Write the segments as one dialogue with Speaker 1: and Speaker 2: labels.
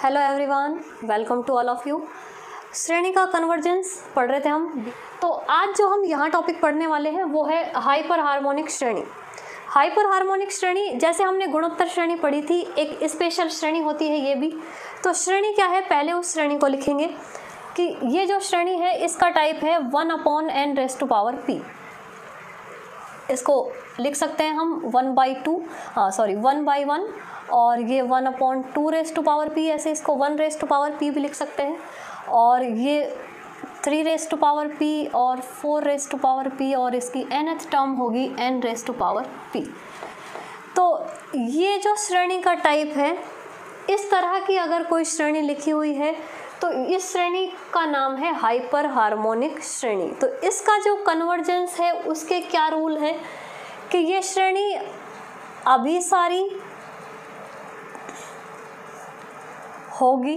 Speaker 1: Hello everyone, welcome to all of you. श्रेणी का convergence पढ़ रहे थे हम। तो आज जो हम यहाँ टॉपिक पढ़ने वाले हैं वो है हाइपर हार्मोनिक श्रेणी। हाइपर हार्मोनिक श्रेणी, जैसे हमने गुणोत्तर श्रेणी पढ़ी थी, एक स्पेशल श्रेणी होती है ये भी। तो श्रेणी क्या है, पहले उस श्रेणी को लिखेंगे कि ये जो श्रेणी है इसका टाइप है 1/n⁻p। इसको लिख सकते हैं हम 1/1, और ये 1/2p, ऐसे इसको 1p भी लिख सकते हैं, और ये 3p और 4p, और इसकी nth टर्म होगी n⁻p। तो ये जो श्रेणी का टाइप है, इस तरह की अगर कोई श्रेणी लिखी हुई है तो इस श्रेणी का नाम है हाइपर हार्मोनिक श्रेणी। तो इसका जो कन्वर्जेंस है उसके क्या रूल है कि ये श्रेणी अभिसारी होगी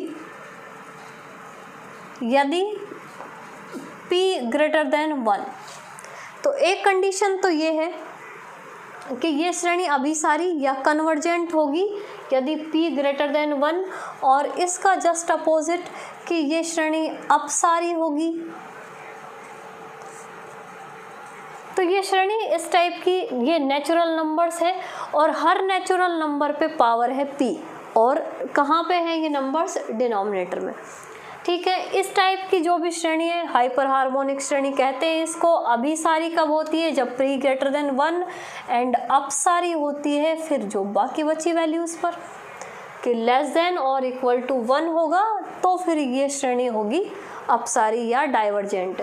Speaker 1: यदि p > 1। तो एक कंडीशन तो ये है कि ये श्रेणी अभिसारी या कन्वर्जेंट होगी यदि p > 1, और इसका जस्ट अपोजिट कि ये श्रेणी अपसारी होगी। तो ये श्रेणी इस टाइप की, ये नेचुरल नंबर्स है और हर नेचुरल नंबर पे पावर है p, और कहाँ पे है ये नंबर्स, डिनोमिनेटर में। ठीक है, इस टाइप की जो भी श्रेणी है हाइपर हार्मोनिक श्रेणी कहते हैं इसको। अभिसारी कब होती है, जब p > 1, एंड अपसारी होती है फिर जो बाकी बची वैल्यूज पर कि लेस देन और इक्वल टू 1 होगा, तो फिर ये श्रेणी होगी अपसारी या डाइवर्जेंट।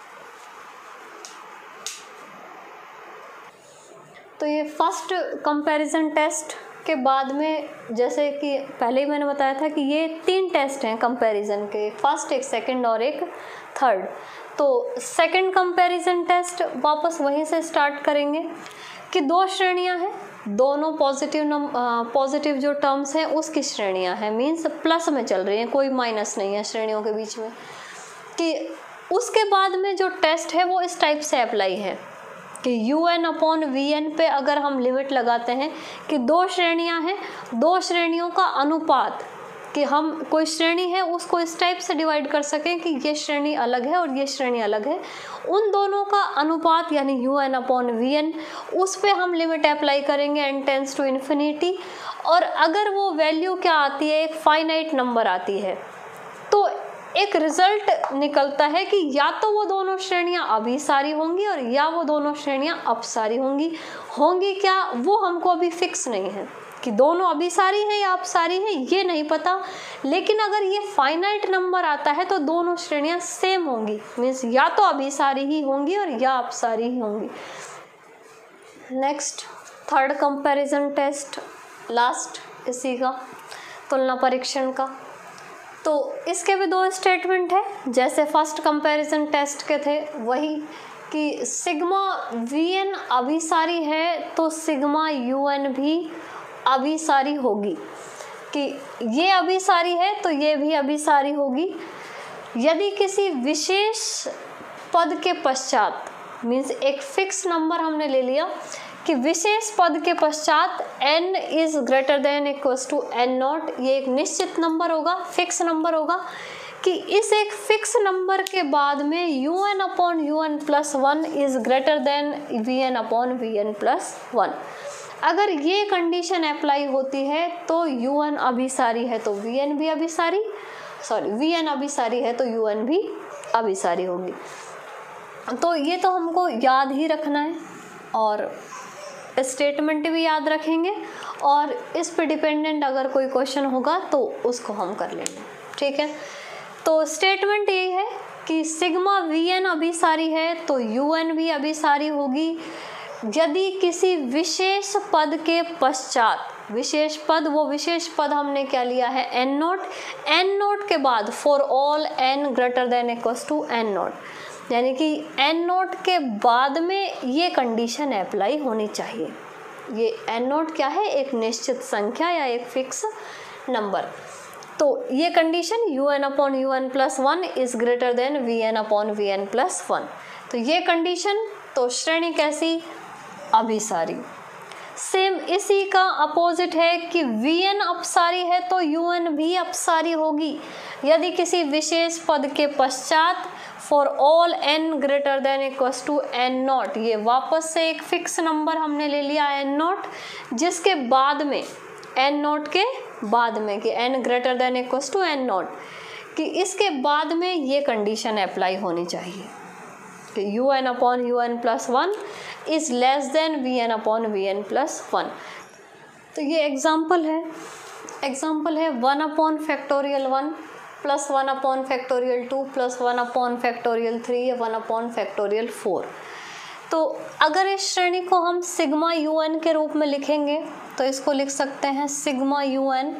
Speaker 1: तो ये फर्स्ट कंपैरिजन टेस्ट के बाद में, जैसे कि पहले ही मैंने बताया था कि ये 3 टेस्ट हैं कंपैरिजन के, फर्स्ट, एक सेकंड और एक थर्ड। तो सेकंड कंपैरिजन टेस्ट वापस वहीं से स्टार्ट करेंगे कि 2 श्रेणियां हैं, दोनों पॉजिटिव जो टर्म्स हैं उसकी श्रेणियां हैं, मीन्स प्लस में चल रही हैं, कोई माइनस नहीं है श्रेणियों के बीच में। कि उसके बाद में जो टेस्ट है वो इस टाइप से अप्लाई है कि UN/VN पे अगर हम लिमिट लगाते हैं कि 2 श्रेणियां हैं, 2 श्रेणियों का अनुपात, कि हम कोई श्रेणी है उसको इस टाइप से डिवाइड कर सकें कि ये श्रेणी अलग है और ये श्रेणी अलग है, उन दोनों का अनुपात यानी UN/VN, उस पे हम लिमिट अप्लाई करेंगे n टेंड्स टू इन्फिनिटी। और अगर वो वैल्यू क्या आती है, एक फाइनाइट नंबर आती है, तो एक रिजल्ट निकलता है कि या तो वो दोनों श्रेणियां अभिसारी होंगी और या वो दोनों श्रेणियां अपसारी होंगी। होंगी क्या, वो हमको अभी फिक्स नहीं है कि दोनों अभिसारी हैं या अपसारी हैं, ये नहीं पता। लेकिन अगर ये फाइनाइट नंबर आता है तो दोनों श्रेणियां सेम होंगी, मीन्स या तो अभिसारी ही होंगी और या अपसारी ही होंगी। Next third comparison test, last इसी का, तुलना परीक्षण का। तो इसके भी 2 स्टेटमेंट है, जैसे फर्स्ट कंपैरिजन टेस्ट के थे वही कि सिग्मा VN अभिसारी है तो सिग्मा UN भी अभिसारी होगी, कि ये अभिसारी है तो ये भी अभिसारी होगी यदि किसी विशेष पद के पश्चात, मीन्स एक फिक्स नंबर हमने ले लिया कि विशेष पद के पश्चात n > n0, ये एक निश्चित नंबर होगा, फिक्स नंबर होगा, कि इस एक फिक्स नंबर के बाद में UN/UN + 1 > VN/VN + 1। अगर ये कंडीशन अप्लाई होती है तो UN अभिसारी है तो VN भी अभिसारी, VN अभिसारी है तो UN भी अभिसारी होगी। तो ये तो हमको याद ही रखना है, और स्टेटमेंट भी याद रखेंगे, और इस पे डिपेंडेंट अगर कोई क्वेश्चन होगा तो उसको हम कर लेंगे। ठीक है, तो स्टेटमेंट यही है कि सिग्मा VN अभिसारी है तो UN भी अभिसारी होगी यदि किसी विशेष पद के पश्चात, विशेष पद, वो विशेष पद हमने क्या लिया है, n0 के बाद फॉर ऑल n > n0, यानी कि n0 के बाद में ये कंडीशन अप्लाई होनी चाहिए। ये n0 क्या है, एक निश्चित संख्या या एक फिक्स नंबर। तो ये कंडीशन UN/UN + 1 > VN/VN + 1। तो ये कंडीशन, तो श्रेणी कैसी, अभिसारी। सेम इसी का अपोजिट है कि Vn अपसारी है तो Un भी अपसारी होगी यदि किसी विशेष पद के पश्चात for all n greater than equals to n0, ये वापस से एक फिक्स नंबर हमने ले लिया n0 जिसके बाद में n0 के बाद में कि n greater than equals to n0 कि इसके बाद में ये कंडीशन अप्लाई होनी चाहिए कि un upon un plus 1 is less than Vn upon Vn plus 1। तो ये एग्जाम्पल है 1 upon factorial 1 plus 1 upon factorial 2 plus 1 upon factorial 3 या 1 अपॉन फैक्टोरियल 4। तो अगर इस श्रेणी को हम सिग्मा un के रूप में लिखेंगे तो इसको लिख सकते हैं sigma un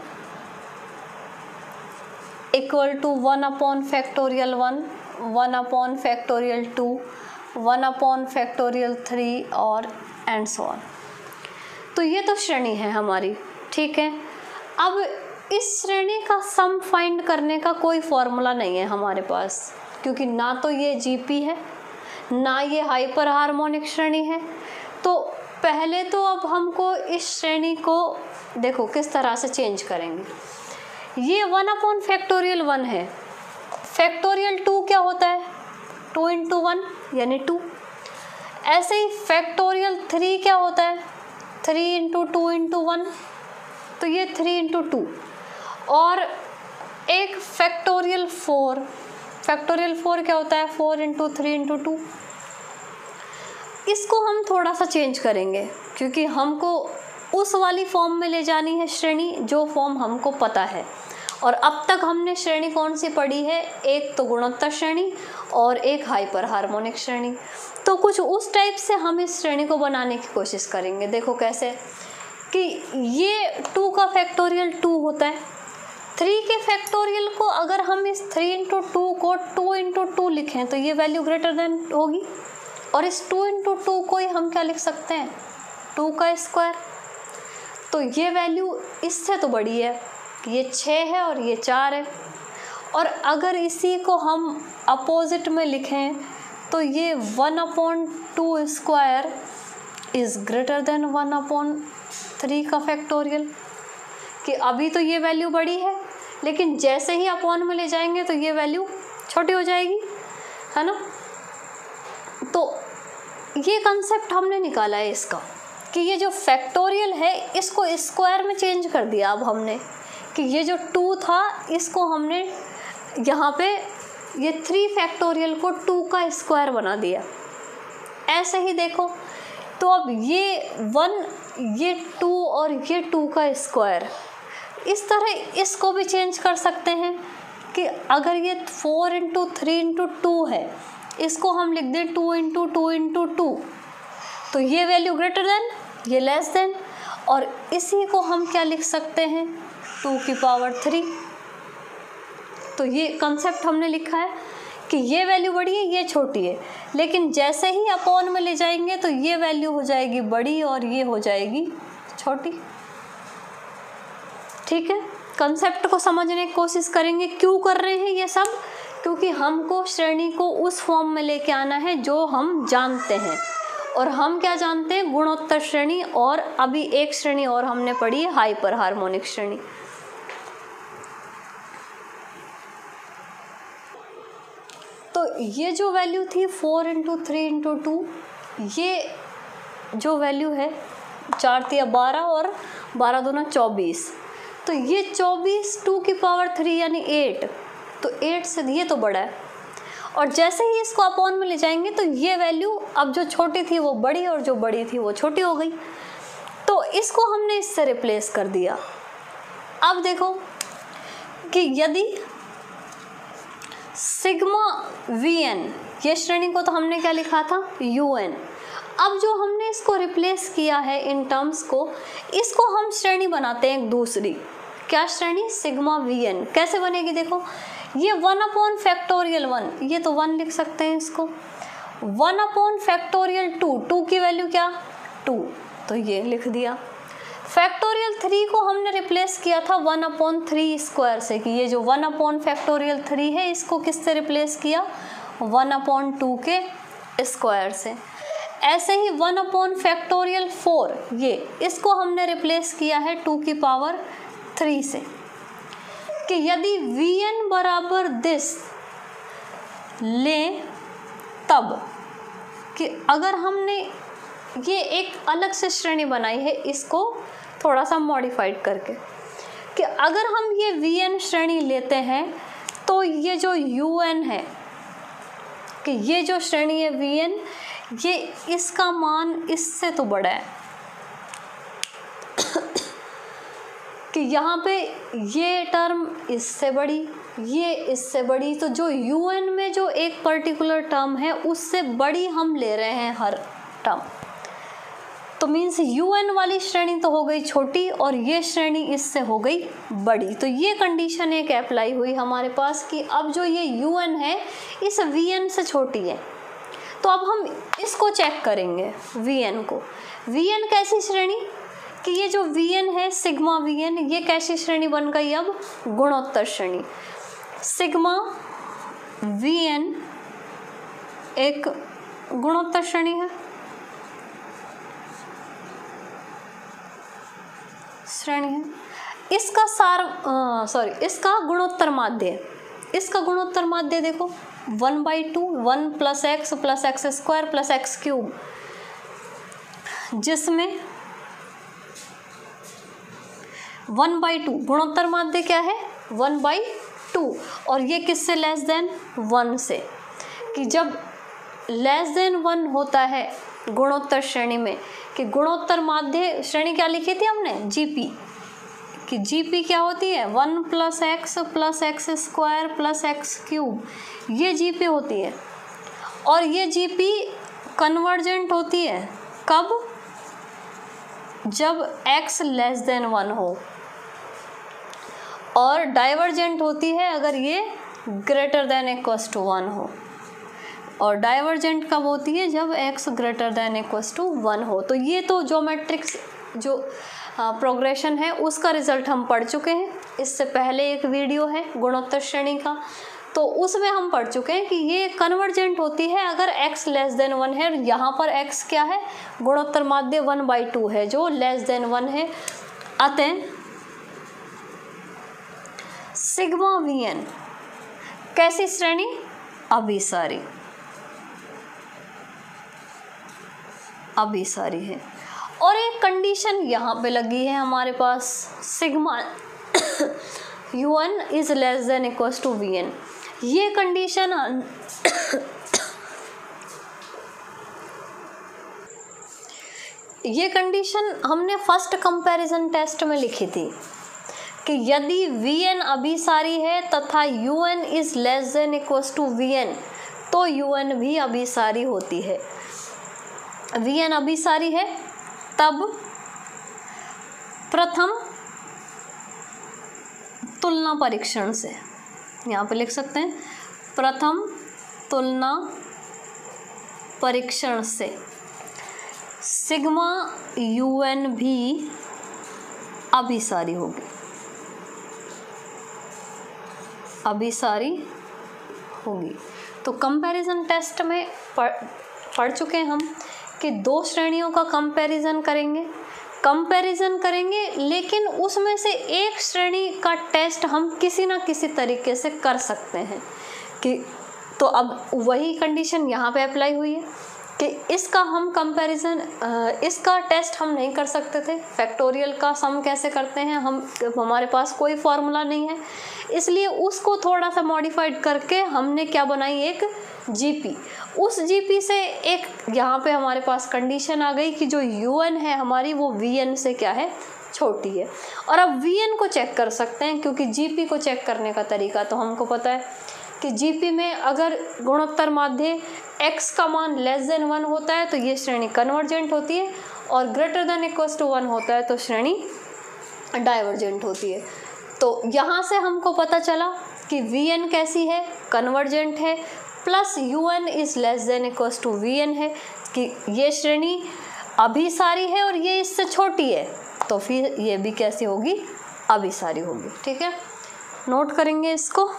Speaker 1: equal to 1 upon factorial 1, 1 upon factorial 2, 1 upon factorial 3 और एंड सो ऑन। तो ये तो श्रेणी है हमारी, ठीक है। अब इस श्रेणी का सम फाइंड करने का कोई फॉर्मूला नहीं है हमारे पास, क्योंकि ना तो ये जीपी है ना ये हाइपर हार्मोनिक श्रेणी है। तो पहले तो अब हमको इस श्रेणी को देखो किस तरह से चेंज करेंगे। ये 1 अपॉन फैक्टोरियल 1 है, फैक्टोरियल 2 क्या होता है 2 इंटू 1 यानी 2। ऐसे ही फैक्टोरियल 3 क्या होता है 3 इंटू 2 इंटू 1, तो ये 3 इंटू 2। और एक फैक्टोरियल 4, फैक्टोरियल 4 क्या होता है 4 इंटू 3 इंटू 2। इसको हम थोड़ा सा चेंज करेंगे क्योंकि हमको उस वाली फॉर्म में ले जानी है श्रेणी जो फॉर्म हमको पता है। और अब तक हमने श्रेणी कौन सी पढ़ी है, एक तो गुणोत्तर श्रेणी और एक हाइपर हार्मोनिक श्रेणी। तो कुछ उस टाइप से हम इस श्रेणी को बनाने की कोशिश करेंगे। देखो कैसे कि ये 2 का फैक्टोरियल 2 होता है, 3 के फैक्टोरियल को अगर हम इस 3 इंटू 2 को 2 इंटू 2 लिखें तो ये वैल्यू ग्रेटर देन होगी। और इस 2 इंटू 2 को ही हम क्या लिख सकते हैं 2 का स्क्वायर। तो ये वैल्यू इससे तो बड़ी है, ये 6 है और ये 4 है। और अगर इसी को हम अपोजिट में लिखें तो ये 1 upon 2 square is greater than 1 upon 3 का फैक्टोरियल। कि अभी तो ये वैल्यू बड़ी है लेकिन जैसे ही अपॉन में ले जाएंगे तो ये वैल्यू छोटी हो जाएगी, है ना। तो ये कंसेप्ट हमने निकाला है इसका कि ये जो फैक्टोरियल है इसको स्क्वायर में चेंज कर दिया। अब हमने कि ये जो 2 था इसको हमने यहाँ पे ये 3 फैक्टोरियल को 2 का स्क्वायर बना दिया। ऐसे ही देखो तो अब ये 1 ये 2 और ये 2 का स्क्वायर, इस तरह इसको भी चेंज कर सकते हैं कि अगर ये 4 इंटू 3 इंटू 2 है इसको हम लिख दें 2 इंटू 2 इंटू 2, तो ये वैल्यू ग्रेटर देन ये लेस देन। और इसी को हम क्या लिख सकते हैं 2 की पावर 3। तो ये कंसेप्ट हमने लिखा है कि ये वैल्यू बड़ी है ये छोटी है, लेकिन जैसे ही अपॉन में ले जाएंगे तो ये वैल्यू हो जाएगी बड़ी और ये हो जाएगी छोटी। ठीक है, कंसेप्ट को समझने की कोशिश करेंगे। क्यों कर रहे हैं ये सब, क्योंकि हमको श्रेणी को उस फॉर्म में लेके आना है जो हम जानते हैं। और हम क्या जानते हैं गुणोत्तर श्रेणी, और अभी एक श्रेणी और हमने पढ़ी है हाइपर हार्मोनिक श्रेणी। तो ये जो वैल्यू थी 4 इंटू 3 इंटू 2, ये जो वैल्यू है 4 तिया 12 और 12 दूना 24, तो ये 24 2 की पावर 3 यानी 8, तो 8 से ये तो बड़ा है। और जैसे ही इसको अपॉन में ले जाएंगे तो ये वैल्यू अब जो छोटी थी वो बड़ी और जो बड़ी थी वो छोटी हो गई, तो इसको हमने इससे रिप्लेस कर दिया। अब देखो कि यदि सिग्मा Vn, ये श्रेणी को तो हमने क्या लिखा था Un, अब जो हमने इसको रिप्लेस किया है इन टर्म्स को, इसको हम श्रेणी बनाते हैं एक दूसरी। क्या श्रेणी सिग्मा Vn कैसे बनेगी, देखो ये 1 अपॉन फैक्टोरियल 1, ये तो 1 लिख सकते हैं इसको, 1 अपॉन फैक्टोरियल 2, 2 की वैल्यू क्या 2, तो ये लिख दिया। फैक्टोरियल 3 को हमने रिप्लेस किया था 1 अपॉन 3 स्क्वायर से, कि ये जो 1 अपॉन फैक्टोरियल 3 है इसको किससे रिप्लेस किया 1 अपॉन 2 के स्क्वायर से। ऐसे ही 1/4 ये इसको हमने रिप्लेस किया है 2 की पावर 3 से, कि यदि Vn बराबर दिस लें तब, कि अगर हमने ये एक अलग से श्रेणी बनाई है इसको थोड़ा सा मॉडिफाइड करके, कि अगर हम ये Vn श्रेणी लेते हैं तो ये जो Un है, कि ये जो श्रेणी है Vn, ये इसका मान इससे तो बड़ा है, कि यहाँ पे ये टर्म इससे बड़ी, ये इससे बड़ी, तो जो Un में जो एक पर्टिकुलर टर्म है उससे बड़ी हम ले रहे हैं हर टर्म, तो मीन्स UN वाली श्रेणी तो हो गई छोटी और ये श्रेणी इससे हो गई बड़ी। तो ये कंडीशन एक अप्लाई हुई हमारे पास कि अब जो ये UN है इस Vn से छोटी है। तो अब हम इसको चेक करेंगे Vn को। Vn कैसी श्रेणी, कि ये जो Vn है सिग्मा Vn, ये कैसी श्रेणी बन गई अब, गुणोत्तर श्रेणी। सिग्मा Vn एक गुणोत्तर श्रेणी है, इसका गुणोत्तर माध्य, इसका गुणोत्तर माध्य देखो 1/2 1 + x + x² + x³, जिसमें 1/2 गुणोत्तर माध्य क्या है 1/2, और ये किससे लेस देन 1 से, कि जब लेस देन 1 होता है गुणोत्तर श्रेणी में, कि गुणोत्तर माध्य श्रेणी क्या लिखी थी हमने GP, कि GP क्या होती है 1 + x + x² + x³, ये GP होती है। और ये GP कन्वर्जेंट होती है कब, जब x लेस देन 1 हो, और डाइवर्जेंट होती है अगर ये ग्रेटर देन इक्वल्स टू 1 हो, और डाइवर्जेंट कब होती है जब x greater than equals to 1 हो। तो ये तो ज्योमेट्रिक्स जो प्रोग्रेशन है उसका रिजल्ट हम पढ़ चुके हैं। इससे पहले एक वीडियो है गुणोत्तर श्रेणी का, तो उसमें हम पढ़ चुके हैं कि ये कन्वर्जेंट होती है अगर x लेस देन 1 है। यहाँ पर x क्या है, गुणोत्तर माध्य 1/2 है जो लेस देन 1 है। अतः सिग्मा Vn कैसी श्रेणी, अभिसारी, अभिसारी है। और एक कंडीशन यहाँ पे लगी है हमारे पास, sigma UN is less than equals to Vn। ये कंडीशन हमने फर्स्ट कंपैरिजन टेस्ट में लिखी थी कि यदि Vn अभिसारी है तथा UN is less than equals to Vn, तो UN भी अभिसारी होती है। Vn अभिसारी है तब प्रथम तुलना परीक्षण से, यहाँ पे लिख सकते हैं प्रथम तुलना परीक्षण से सिग्मा UN भी अभिसारी होगी, अभिसारी होगी। तो कंपैरिजन टेस्ट में पढ़ चुके हैं हम कि दो श्रेणियों का कंपैरिजन करेंगे, लेकिन उसमें से एक श्रेणी का टेस्ट हम किसी ना किसी तरीके से कर सकते हैं कि, तो अब वही कंडीशन यहाँ पे अप्लाई हुई है कि इसका हम कंपैरिजन, इसका टेस्ट हम नहीं कर सकते थे। फैक्टोरियल का सम कैसे करते हैं, हमारे पास कोई फॉर्मूला नहीं है, इसलिए उसको थोड़ा सा मॉडिफाइड करके हमने क्या बनाई, एक GP। उस GP से एक यहाँ पे हमारे पास कंडीशन आ गई कि जो UN है हमारी वो Vn से क्या है, छोटी है। और अब Vn को चेक कर सकते हैं क्योंकि GP को चेक करने का तरीका तो हमको पता है कि GP में अगर गुणोत्तर माध्य x का मान लेस देन 1 होता है तो ये श्रेणी कन्वर्जेंट होती है, और ग्रेटर देन इक्वल्स टू 1 होता है तो श्रेणी डाइवर्जेंट होती है। तो यहाँ से हमको पता चला कि Vn कैसी है, कन्वर्जेंट है, plus UN is less than equals to Vn है, कि ये श्रेणी अभिसारी है और ये इससे छोटी है, तो फिर ये भी कैसी होगी, अभिसारी होगी। ठीक है, नोट करेंगे इसको।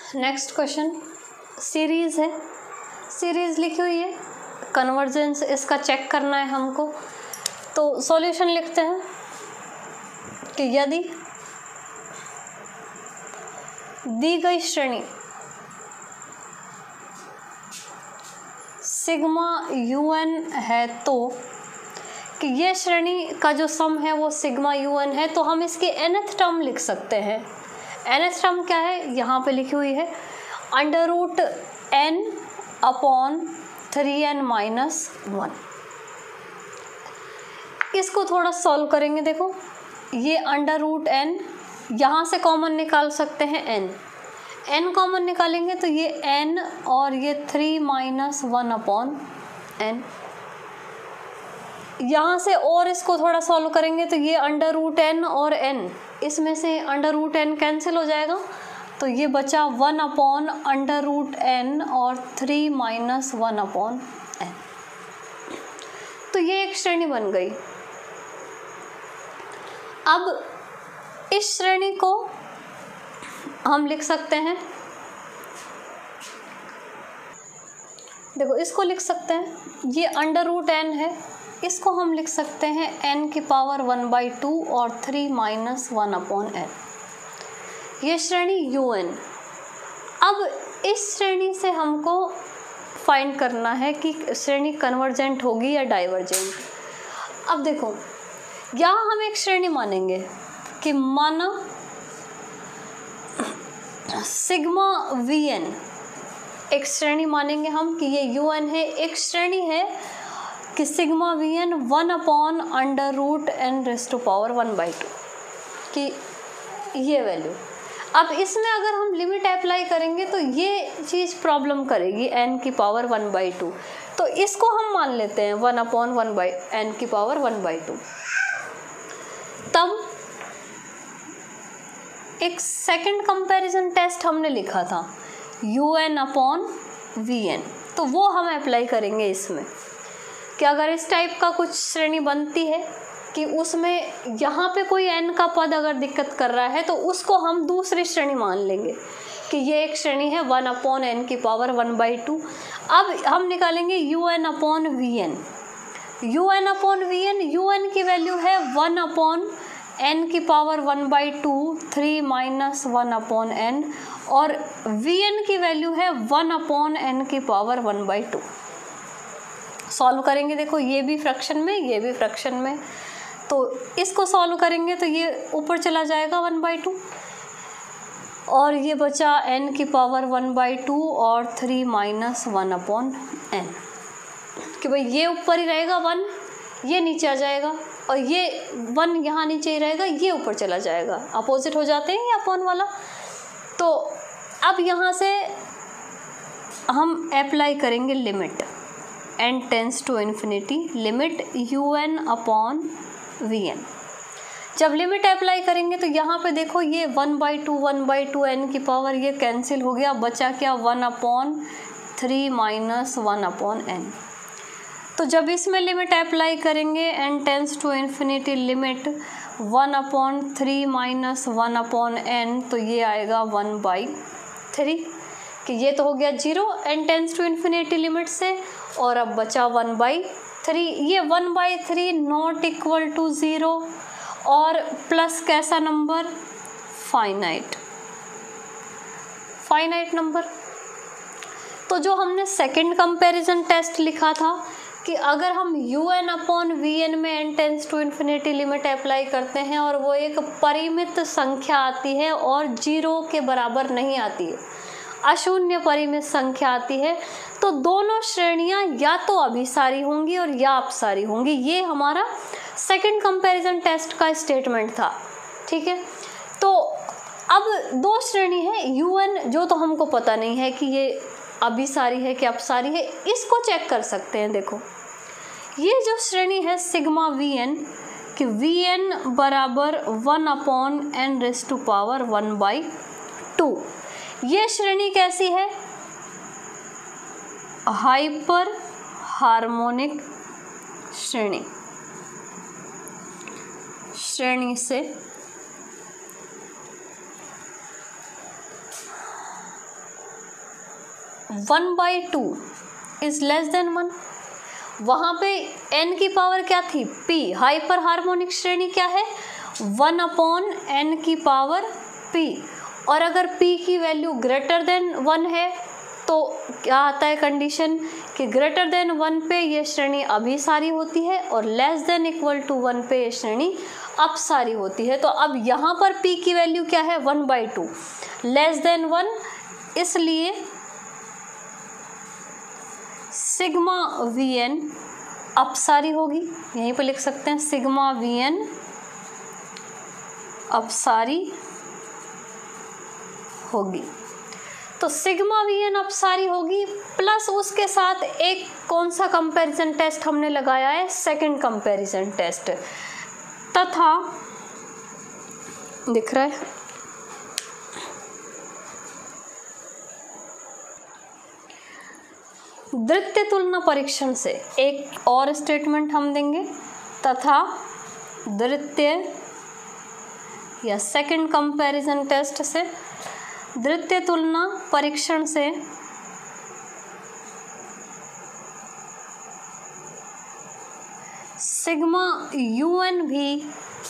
Speaker 1: नेक्स्ट क्वेश्चन सीरीज है, सीरीज लिखी हुई है, कन्वर्जेंस इसका चेक करना है हमको। तो सॉल्यूशन लिखते हैं कि यदि दी गई श्रेणी सिग्मा un है तो कि ये श्रेणी का जो सम है वो सिग्मा un है, तो हम इसकी nth टर्म लिख सकते हैं। nth टर्म क्या है, यहाँ पे लिखी हुई है √n अपॉन 3n माइनस 1। इसको थोड़ा सॉल्व करेंगे। देखो ये √n यहाँ से कॉमन निकाल सकते हैं n कॉमन निकालेंगे तो ये n और ये 3 माइनस 1 अपॉन n। यहाँ से और इसको थोड़ा सॉल्व करेंगे तो ये √n और n, इसमें से √n कैंसिल हो जाएगा तो ये बचा 1 अपॉन √n और 3 माइनस 1 अपॉन n। तो ये एक श्रेणी बन गई। अब इस श्रेणी को हम लिख सकते हैं, देखो इसको लिख सकते हैं, ये √n है, इसको हम लिख सकते हैं n की पावर 1/2 और 3 माइनस 1 अपॉन n। ये श्रेणी un। अब इस श्रेणी से हमको फाइंड करना है कि श्रेणी कन्वर्जेंट होगी या डाइवर्जेंट। अब देखो यहाँ हम एक श्रेणी मानेंगे कि माना सिग्मा vn, एक श्रेणी मानेंगे हम कि ये un है, एक श्रेणी है कि सिग्मा vn 1 अपॉन √n⁻⁴ कि ये वैल्यू। अब इसमें अगर हम लिमिट अप्लाई करेंगे तो ये चीज़ प्रॉब्लम करेगी n की पावर 1/2, तो इसको हम मान लेते हैं 1 अपॉन n की पावर 1/2। तब एक सेकंड कंपैरिजन टेस्ट हमने लिखा था un अपॉन vn, तो वो हम अप्लाई करेंगे इसमें कि अगर इस टाइप का कुछ श्रेणी बनती है कि उसमें यहाँ पे कोई n का पद अगर दिक्कत कर रहा है तो उसको हम दूसरी श्रेणी मान लेंगे कि ये एक श्रेणी है 1 अपॉन n की पावर 1/2। अब हम निकालेंगे un upon vn। un upon vn, un की वैल्यू है 1 अपॉन n की पावर 1/2 3 माइनस 1 अपॉन n, और vn की वैल्यू है 1 अपॉन n की पावर 1/2। सॉल्व करेंगे, देखो ये भी फ्रैक्शन में, ये भी फ्रैक्शन में, तो इसको सॉल्व करेंगे तो ये ऊपर चला जाएगा 1/2 और ये बचा n की पावर 1/2 और 3 माइनस 1 अपॉन n, कि भाई ये ऊपर ही रहेगा 1, ये नीचे आ जाएगा, और ये 1 यहाँ नीचे ही रहेगा, ये ऊपर चला जाएगा, अपोजिट हो जाते हैं ये अपॉन वाला। तो अब यहाँ से हम अप्लाई करेंगे limit n tends to infinity, limit un upon vn। जब लिमिट अप्लाई करेंगे तो यहाँ पे देखो ये 1/2 n की पावर ये कैंसिल हो गया, बचा क्या 1 अपॉन 3 माइनस 1 अपॉन n। तो जब इसमें लिमिट अप्लाई करेंगे n tends to infinity limit 1 upon 3 minus 1 upon n, तो ये आएगा 1/3 कि ये तो हो गया 0 n tends to infinity limit से, और अब बचा 1/3। ये 1/3 नॉट इक्वल टू 0 और प्लस कैसा नंबर, फाइनाइट नंबर। तो जो हमने सेकंड कंपैरिजन टेस्ट लिखा था कि अगर हम un अपॉन vn में n tends to infinity limit apply करते हैं और वो एक परिमित संख्या आती है और 0 के बराबर नहीं आती है, अशून्य परिमित संख्या आती है, तो दोनों श्रेणियां या तो अभिसारी होंगी और या अपसारी होंगी। ये हमारा सेकंड कंपैरिजन टेस्ट का स्टेटमेंट था। ठीक है, तो अब दो श्रेणी है un, जो तो हमको पता नहीं है कि ये अभिसारी है कि अपसारी है, इसको चेक कर सकते हैं। देखो ये जो श्रेणी है सिग्मा vn कि vn बराबर 1 अपॉन n⁻⁴ ये श्रेणी कैसी है, हाइपर हार्मोनिक श्रेणी से 1/2 इज लेस देन 1, वहाँ पे n की पावर क्या थी, p, हाइपर हार्मोनिक श्रेणी क्या है, 1/n की पावर p, और अगर p की वैल्यू ग्रेटर देन 1 है तो क्या आता है कंडीशन कि ग्रेटर देन 1 पे ये श्रेणी अभिसारी होती है और लेस देन इक्वल टू 1 पे ये श्रेणी अपसारी होती है। तो अब यहाँ पर p की वैल्यू क्या है, 1/2, लेस देन 1, इसलिए सिग्मा Vn अपसारी होगी, यहीं पर लिख सकते हैं सिग्मा Vn अपसारी होगी। तो सिग्मा Vn अपसारी होगी, प्लस उसके साथ एक कौन सा कंपैरिजन टेस्ट हमने लगाया है, सेकंड कंपैरिजन टेस्ट, तथा दिख रहा है द्वितीय तुलना परीक्षण से, एक और स्टेटमेंट हम देंगे, तथा द्वितीय या सेकंड कंपैरिजन टेस्ट से, द्वितीय तुलना परीक्षण से सिग्मा UN भी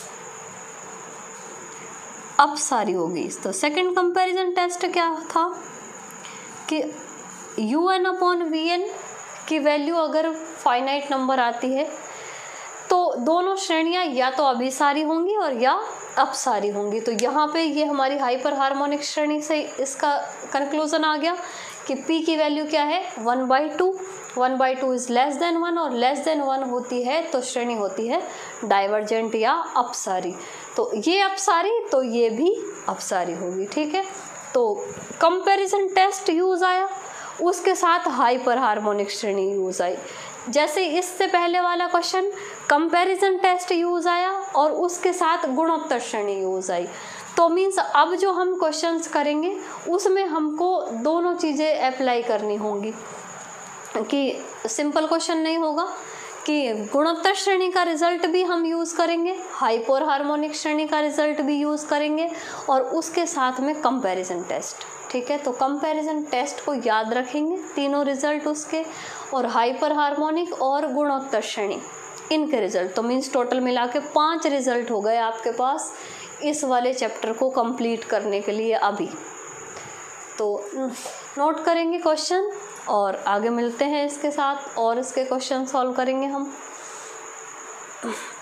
Speaker 1: अपसारी होगी। तो सेकंड कंपैरिजन टेस्ट क्या था कि UN/Vn की वैल्यू अगर फाइनाइट नंबर आती है तो दोनों श्रेणियां या तो अभिसारी होंगी और या अपसारी होंगी। तो यहाँ पे ये हमारी हाइपर हार्मोनिक श्रेणी से इसका कंक्लूजन आ गया कि p की वैल्यू क्या है, 1/2, 1/2 इज लेस देन 1, और लेस देन 1 होती है तो श्रेणी होती है डाइवर्जेंट या अपसारी। तो ये अपसारी तो ये भी अपसारी होगी, ठीक है। तो कंपैरिजन टेस्ट यूज आया, उसके साथ हाइपर हार्मोनिक श्रेणी यूज आई। जैसे इससे पहले वाला क्वेश्चन कंपैरिजन टेस्ट यूज आया और उसके साथ गुणोत्तर श्रेणी यूज आई। तो मीन्स अब जो हम क्वेश्चंस करेंगे उसमें हमको दोनों चीज़ें अप्लाई करनी होंगी, कि सिंपल क्वेश्चन नहीं होगा कि गुणोत्तर श्रेणी का रिजल्ट भी हम यूज़ करेंगे, हाइपर हार्मोनिक श्रेणी का रिजल्ट भी यूज़ करेंगे, और उसके साथ में कंपैरिजन टेस्ट, ठीक है। तो कंपैरिजन टेस्ट को याद रखेंगे, तीनों रिजल्ट उसके, और हाइपर हार्मोनिक और गुणोत्तर श्रेणी इनके रिजल्ट। तो मीन्स टोटल मिला के 5 रिजल्ट हो गए आपके पास इस वाले चैप्टर को कंप्लीट करने के लिए अभी। तो नोट करेंगे क्वेश्चन और आगे मिलते हैं इसके साथ, और इसके क्वेश्चन सॉल्व करेंगे हम।